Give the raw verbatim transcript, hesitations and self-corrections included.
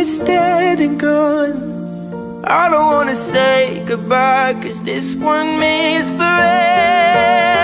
it's dead and gone. I don't wanna say goodbye, 'cause this one means forever.